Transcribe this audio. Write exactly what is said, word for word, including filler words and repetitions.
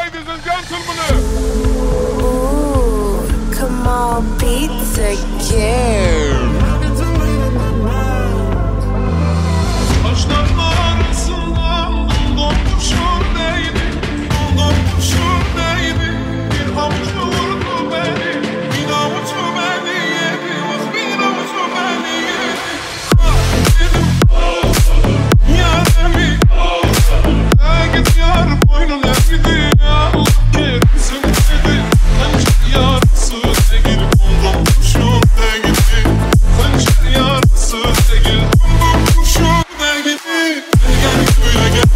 ladies and gentlemen. Ooh, come on, beat the game. Taşların arasından doldurmuşum neydi, doldurmuşum neydi. Bir avucu vurdu beni, bir avucu beni yedi, bak bir avucu beni yedi. Dedim yaremi, git yar boynuna gidiyor. Allah kerimsin dedi, pençe yarısı değil, doldurmuşum değil. Pençe yarısı değil, doldurmuşum değil. Gel gel böyle gel.